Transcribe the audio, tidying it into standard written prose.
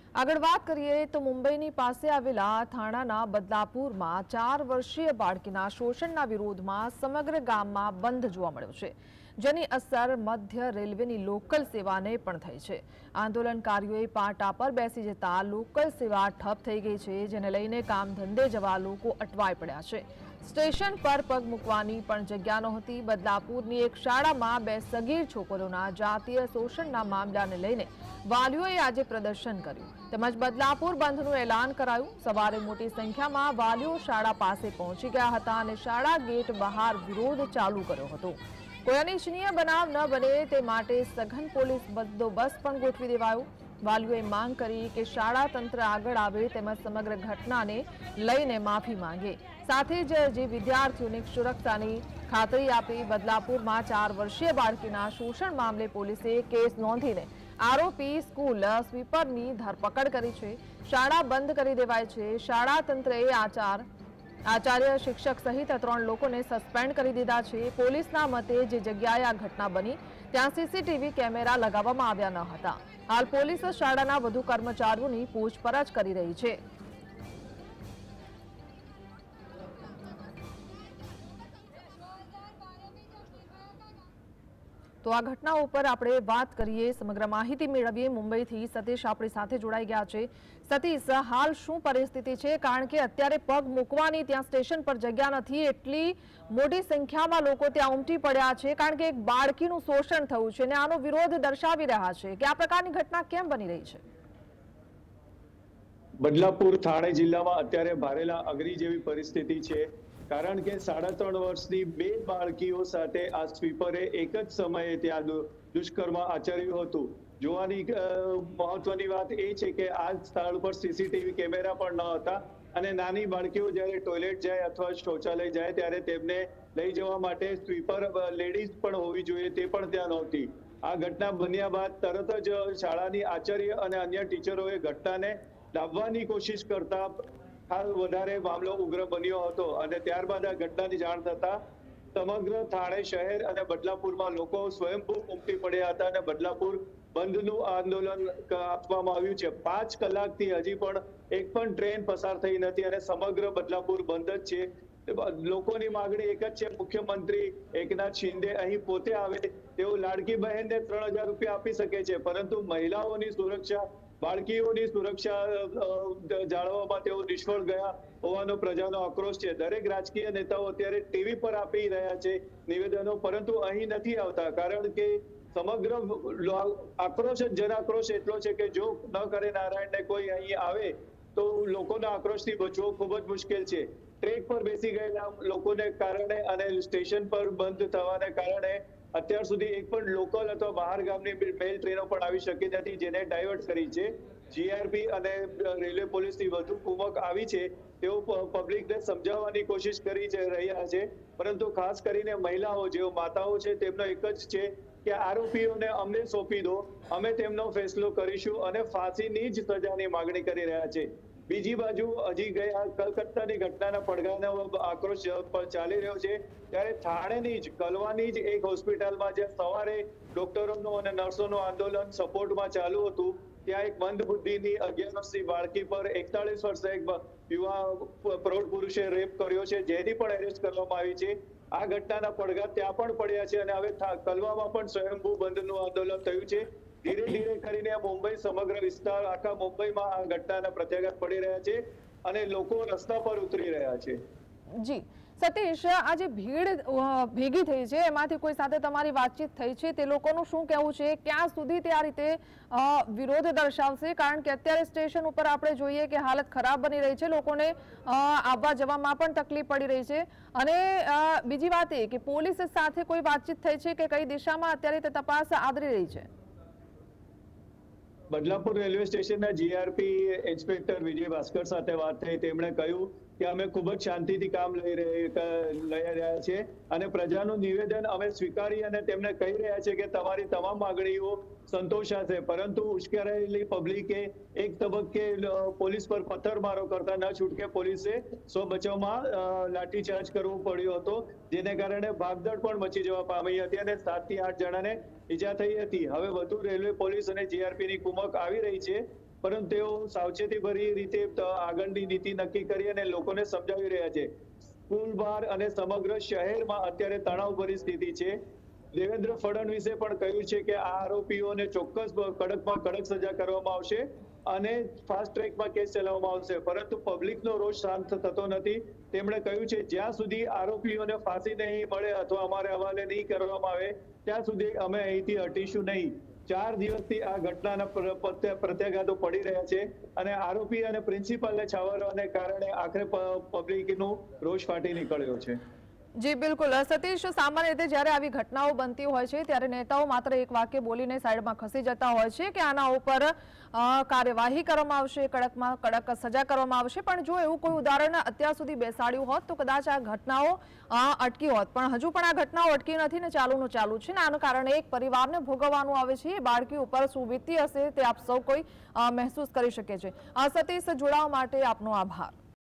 આગળ વાત કરીએ તો મુંબઈની પાસે આવેલા થાણાના બદલાપુરમાં 4 વર્ષીય બાળકીના શોષણના વિરોધમાં સમગ્ર ગામમાં બંધ જોવા મળ્યો છે, જેની અસર મધ્ય રેલવેની લોકલ સેવાને પણ થઈ છે। આંદોલનકારીઓએ પાટા પર બેસી જતા લોકલ સેવા ઠપ થઈ ગઈ છે, જેને લઈને કામ ધંધે જવા લોકો અટવાઈ પડ્યા છે। સ્ટેશન પર પગ મૂકવાની પણ જગ્યા નહોતી। બદલાપુરની એક શાળામાં 2 સગીર છોકરીઓના જાતીય શોષણના મામલાને લઈને વાલીઓએ આજે પ્રદર્શન કર્યું તેમજ બદલાપુર બંધનું એલાન કરાયું। સવારે મોટી સંખ્યામાં વાલીઓ શાળા પાસે પહોંચી ગયા હતા અને શાળા ગેટ બહાર વિરોધ ચાલુ કર્યો હતો। કોઈ અનિચ્છનીય બનાવ ન બને તે માટે સઘન પોલીસ બંદોબસ્ત પણ ગોઠવી દેવાયો। વાલીઓએ માંગ કરી કે શાળા તંત્ર આગળ આવે તેમજ સમગ્ર ઘટનાને લઈને માફી માંગે, સાથે જ જે વિદ્યાર્થીઓની સુરક્ષાની ખાતરી આપી। બદલાપુરમાં 4 વર્ષીય બાળકીના શોષણ મામલે પોલીસે કેસ નોંધીને આરોપી સ્કૂલ સ્વીપરની ધરપકડ કરી છે। શાળા બંધ કરી દેવાઈ છે। શાળા તંત્રએ આચાર્ય, શિક્ષક સહિત 3 લોકોને સસ્પેન્ડ કરી દીધા છે। પોલીસના મતે જે જગ્યાએ આ ઘટના બની ત્યાં સીસીટીવી કેમેરા લગાવવામાં આવ્યા ન હતા। હાલ પોલીસ શાળાના વધુ કર્મચારીઓની પૂછપરછ કરી રહી છે। તો આ ઘટના ઉપર આપણે વાત કરીએ, સમગ્ર માહિતી મેળવીએ। મુંબઈથી સતીશ આપણી સાથે જોડાઈ ગયા છે। સતીશ, હાલ શું પરિસ્થિતિ છે? કારણ કે અત્યારે પગ મૂકવાની ત્યાં સ્ટેશન પર જગ્યા નથી, એટલી મોટી સંખ્યામાં લોકો ત્યાં ઉમટી પડ્યા છે, કારણ કે એક બાળકીનું શોષણ થયું છે અને આનો વિરોધ દર્શાવી રહ્યા છે કે આ પ્રકારની ઘટના કેમ બની રહી છે? બદલાપુર થાણે જિલ્લામાં અત્યારે ભારેલા અગરી જેવી પરિસ્થિતિ છે, કારણ કે 3.5 વર્ષની 2 બાળકીઓ સાથે આ સ્વીપરે એક જ સમયે ત્યાં દુષ્કર્મ આચર્યું હતું। જોવાની મહત્વની વાત એ છે કે આ સ્થળ પર સીસીટીવી કેમેરા પણ ન હતા અને નાની બાળકીઓ જ્યારે ટોયલેટ જાય અથવા શૌચાલય જાય ત્યારે તેમને લઈ જવા માટે સ્વીપર લેડીઝ પણ હોવી જોઈએ, તે પણ ત્યાં નહોતી। આ ઘટના બન્યા બાદ તરત જ શાળાની આચાર્ય અને અન્ય ટીચરોએ ઘટનાને ડામવાની કોશિશ કરતા હાલ વધારે મામલો ઉગ્ર બન્યો હતો અને ત્યારબાદ આ ઘટનાની જાણ થતા સમગ્ર થાણે શહેર અને બદલાપુરમાં લોકો સ્વયંભૂ ઉમટી પડ્યા હતા અને બદલાપુર બંધનું આંદોલન આપવામાં આવ્યું છે। 5 કલાકથી હજી પણ એક પણ ટ્રેન પસાર થઈ નથી અને સમગ્ર બદલાપુર બંધ જ છે। લોકોની માંગણી એક જ છે, મુખ્યમંત્રી એકનાથ શિંદે અહીં પોતે આવે। તેઓ લાડકી બહેનને 3000 રૂપિયા આપી શકે છે, પરંતુ મહિલાઓની સુરક્ષા, બાળકીઓની સુરક્ષા જાળવવામાં તેઓ નિષ્ફળ ગયા હોવાનો પ્રજાનો આક્રોશ છે। દરેક રાજકીય નેતાઓ અત્યારે ટીવી પર આપી રહ્યા છે નિવેદનો, પરંતુ અહીં નથી આવતા, કારણ કે સમગ્ર આક્રોશ જનાક્રોશ એટલો છે કે જો ન કરે નારાયણને કોઈ અહીં આવે તો લોકોના આક્રોશથી બચવો ખૂબ જ મુશ્કેલ છે। ટ્રેક પર બેસી ગયેલા લોકોને કારણે અને સ્ટેશન પર બંધ થવાને કારણે અત્યાર સુધી એક પણ લોકલ અથવા બહાર ગામની મેલ ટ્રેનો પણ આવી શકી નથી, જેને ડાયવર્ટ કરી છે। જીઆરપી અને રેલવે પોલીસની વધુ કુમક આવી છે। તેઓ પબ્લિકને સમજાવવાની કોશિશ કરી રહ્યા છે, પરંતુ ખાસ કરીને મહિલાઓ, જેઓ માતાઓ છે, તેમનો એક જ છે કે આરોપીઓને અમને સોંપી દો, અમે તેમનો ફેસલો કરીશું અને ફાંસીની જ સજાની માંગણી કરી રહ્યા છે। બીજી બાજુ હજી ગયા કલકત્તાની ઘટનાના પડઘાનો આક્રોશ ચાલી રહ્યો છે, ત્યારે થાણેની જ કલવાની જ એક હોસ્પિટલમાં જ્યાં સવારે ડોક્ટરોનું અને નર્સોનું આંદોલન સપોર્ટમાં ચાલુ હતું, ત્યાં એક મંદ બુદ્ધિની 11 વર્ષની બાળકી પર 41 વર્ષના એક યુવા પ્રૌઢ પુરુષે રેપ કર્યો છે, જેની પણ એરેસ્ટ કરવામાં આવી છે। આ ઘટનાના પડઘા ત્યાં પણ પડ્યા છે અને હવે કલવામાં પણ સ્વયંભૂ બંધનું આંદોલન થયું છે। ધીરે ધીરે કરીને મુંબઈ સમગ્ર વિસ્તાર, આખા મુંબઈમાં આ ઘટનાના પ્રત્યાઘાત પડી રહ્યા છે અને લોકો રસ્તા પર ઉતરી રહ્યા છે। જી સતીશ, આ જે ભીડ ભેગી થઈ છે એમાંથી કોઈ સાથે તમારી વાતચીત થઈ છે? તે લોકોનું શું કહેવું છે? ક્યાં સુધી તે આ રીતે વિરોધ દર્શાવશે? કારણ કે અત્યારે સ્ટેશન ઉપર આપણે જોઈએ કે હાલત ખરાબ બની રહી છે, લોકોને આવવા જવામાં પણ તકલીફ પડી રહી છે। અને બીજી વાત એ કે પોલીસ સાથે કોઈ વાતચીત થઈ છે કે કઈ દિશામાં અત્યારે તે તપાસ આદરી રહી છે? બદલાપુર રેલવે સ્ટેશનના જીઆરપી ઇન્સ્પેક્ટર વિજય ભાસ્કર સાથે વાત થઈ। તેમણે કહ્યું કે અમે ખૂબ જ શાંતિથી કામ લઈ રહ્યા છીએ અને પ્રજાનું નિવેદન અમે સ્વીકારી અને તેમને કહી રહ્યા છે કે તમારી તમામ માંગણીઓ સંતોષાશે, પરંતુ ઉશ્કેરાયેલી પબ્લિકે એક તબક્કે પોલીસ પર પથ્થરમારો કરતા ન છૂટકે પોલીસે સ્વ બચાવમાં લાઠીચાર્જ કરવો પડ્યો હતો, જેને કારણે ભાગદોડ પણ મચી જવા પામી હતી અને 7 થી 8 જણાને ઈજા થઈ હતી। હવે વધુ રેલવે પોલીસ અને જીઆરપીની કુમક આવી રહી છે પરંતુ તેઓ સાવચેતીભરી રીતે આગળની નીતિ નક્કી કરી અને લોકોને સમજાવી રહ્યા છે. સ્કૂલ બહાર અને સમગ્ર શહેરમાં અત્યારે તણાવભરી સ્થિતિ છે. દેવેન્દ્ર ફડણવીસે પણ કહ્યું છે કે આ આરોપીઓને ચોક્કસ કડકમાં કડક સજા કરવામાં આવશે અને ફાસ્ટ ટ્રેકમાં કેસ ચલાવવામાં આવશે, પરંતુ પબ્લિકનો રોષ શાંત થતો નથી. તેમણે કહ્યું છે જ્યાં સુધી આરોપીઓને ફાંસી નહીં મળે અથવા અમારે હવાલે નહીં કરવામાં આવે ત્યાં સુધી અમે અહીંથી હટીશું નહીં. 4 દિવસથી આ ઘટનાના પ્રત્યાઘાતો પડી રહ્યા છે અને આરોપી અને પ્રિન્સિપાલને છાવરવાને કારણે આખરે પબ્લિકનો રોષ ફાટી નીકળ્યો છે. જી બિલકુલ સતીશ, સામાન્ય રીતે જ્યારે આવી ઘટનાઓ બનતી હોય છે ત્યારે નેતાઓ માત્ર એક વાક્ય બોલીને સાઈડમાં ખસી જતા હોય છે કે આના ઉપર કાર્યવાહી કરવામાં આવશે, કડકમાં કડક સજા કરવામાં આવશે, પણ જો એવું કોઈ ઉદાહરણ અત્યાર સુધી બેસાડ્યું હોત તો કદાચ આ ઘટનાઓ અટકી હોત, પણ હજુ પણ આ ઘટનાઓ અટકી નથી ને ચાલુનું ચાલુ છે ને આના કારણે એક પરિવારને ભોગવવાનું આવે છે. એ બાળકી ઉપર શું વીતી હશે તે આપ સૌ કોઈ મહેસૂસ કરી શકે છે. સતીશ, જોડાવા માટે આપનો આભાર.